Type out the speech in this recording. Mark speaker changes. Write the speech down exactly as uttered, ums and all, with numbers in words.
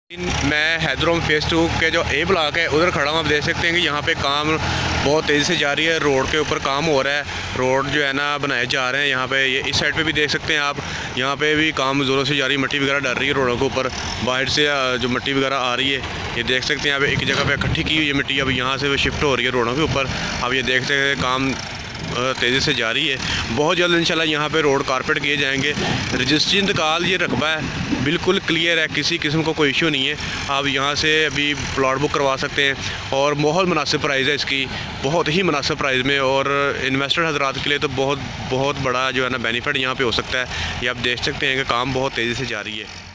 Speaker 1: मैं हैदरोम face to के जो ए ब्लॉक है उधर खड़ा हूँ। आप देख सकते हैं कि यहाँ पे काम बहुत तेज़ी से जारी है। रोड के ऊपर काम हो रहा है। रोड जो है ना बनाए जा रहे हैं। यहाँ पे ये इस साइड पे भी देख सकते हैं आप, यहाँ पे भी काम ज़ोरों से जारी। मट्टी वगैरह डल रही है रोडों के ऊपर, बाहर से जो मट्टी वगैरह आ रही है ये देख सकते हैं। यहाँ पे एक जगह पे इकट्ठी की हुई है मिट्टी, अब यहाँ से शिफ्ट हो रही है रोडों के ऊपर। अब ये देख सकते हैं काम तेज़ी से जारी है। बहुत जल्द इंशाल्लाह यहाँ पे रोड कारपेट किए जाएंगे। रजिस्ट्री इंतकाल ये रकबा है बिल्कुल क्लियर है, किसी किस्म का को कोई इशू नहीं है। आप यहाँ से अभी प्लॉट बुक करवा सकते हैं और बहुत मुनासिब प्राइस है इसकी, बहुत ही मुनासिब प्राइस में। और इन्वेस्टर हजरात के लिए तो बहुत बहुत बड़ा जो है ना बेनिफिट यहाँ पे हो सकता है। ये आप देख सकते हैं कि काम बहुत तेज़ी से जारी है।